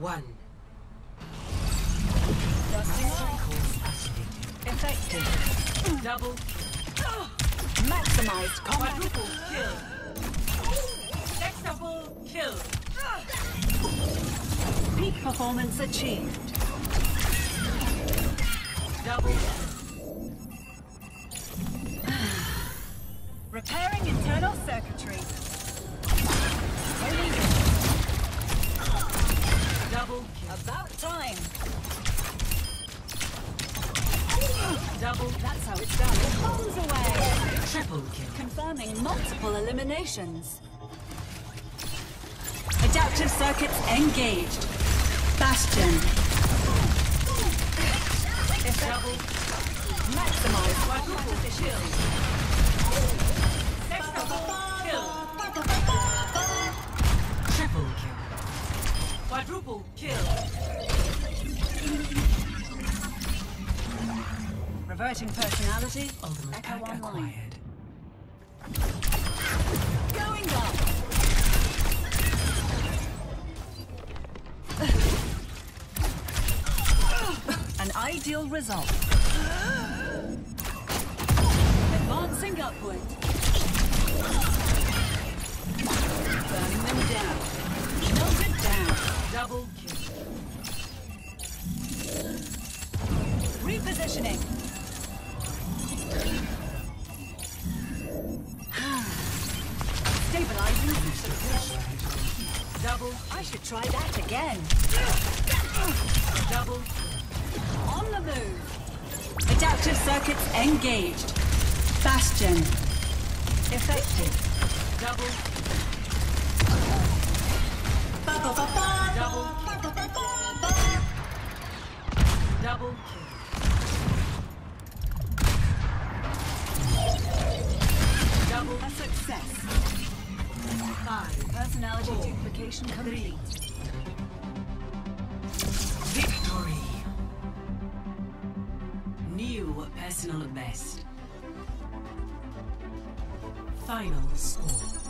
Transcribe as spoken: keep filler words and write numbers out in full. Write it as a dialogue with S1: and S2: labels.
S1: one.
S2: Effective.
S1: Double.
S2: Maximized combat.
S1: Quadruple kill. Sextuple kill.
S2: Peak performance achieved.
S1: Double.
S2: Repairing internal circuitry. Holy
S1: Double kill.
S2: About time.
S1: Double.
S2: That's how it's done. Bombs away.
S1: Triple kill.
S2: Confirming multiple eliminations. Adaptive circuits engaged. Bastion.
S1: Double.
S2: Maximize.
S1: Quadruple kill. Sextuple kill. Triple kill. Quadruple kill.
S2: Reverting personality.
S1: Ultimate
S2: Echo
S1: pack
S2: online.
S1: acquired.
S2: Going up. An ideal result. Advancing upward. Burning them down. Melted down.
S1: Double kill.
S2: Repositioning. Stabilizing.
S1: Double.
S2: I should try that again.
S1: Double.
S2: On the move. Adaptive circuits engaged. Bastion. Effective.
S1: Double. Double. Double kill. Double.
S2: A success.
S1: Five.
S2: Personality
S1: Four.
S2: duplication complete.
S1: Victory. New personal best. Final score.